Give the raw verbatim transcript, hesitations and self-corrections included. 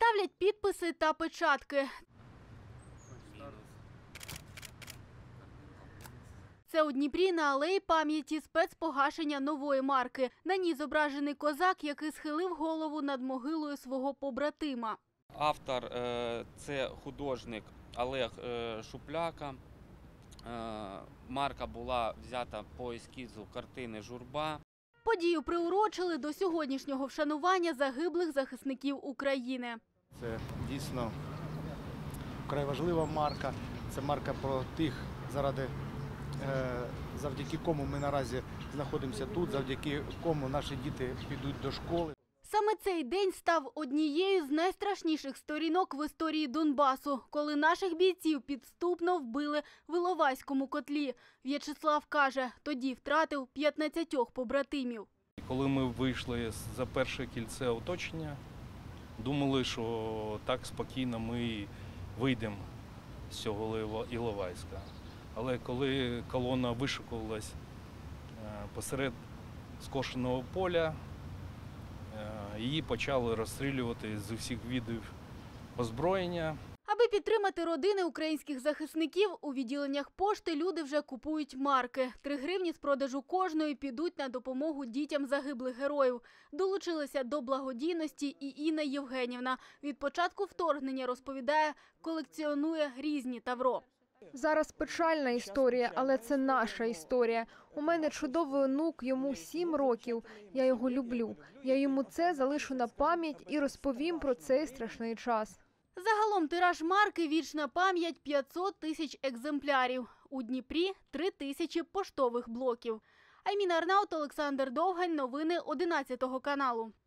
Ставлять підписи та печатки. Це у Дніпрі на алеї пам'яті спецпогашення нової марки. На ній зображений козак, який схилив голову над могилою свого побратима. Автор – це художник Олег Шупляка. Марка була взята по ескізу картини «Журба». Подію приурочили до сьогоднішнього вшанування загиблих захисників України. Це дійсно вкрай важлива марка. Це марка про тих, заради, завдяки кому ми наразі знаходимося тут, завдяки кому наші діти підуть до школи. Саме цей день став однією з найстрашніших сторінок в історії Донбасу, коли наших бійців підступно вбили в Іловайському котлі. В'ячеслав каже, тоді втратив п'ятнадцятьох побратимів. Коли ми вийшли за перше кільце оточення, думали, що так спокійно ми вийдемо з цього Іловайська. Але коли колона вишикувалась посеред скошеного поля, її почали розстрілювати з усіх видів озброєння. Аби підтримати родини українських захисників, у відділеннях пошти люди вже купують марки. Три гривні з продажу кожної підуть на допомогу дітям загиблих героїв. Долучилася до благодійності і Інна Євгенівна. Від початку вторгнення, розповідає, колекціонує різні тавро. Зараз печальна історія, але це наша історія. У мене чудовий онук, йому сім років. Я його люблю. Я йому це залишу на пам'ять і розповім про цей страшний час. Загалом тираж марки «Вічна пам'ять» – п'ятсот тисяч екземплярів. У Дніпрі – три тисячі поштових блоків. Айміна Арнаут, Олександр Довгань. Новини одинадцятого каналу.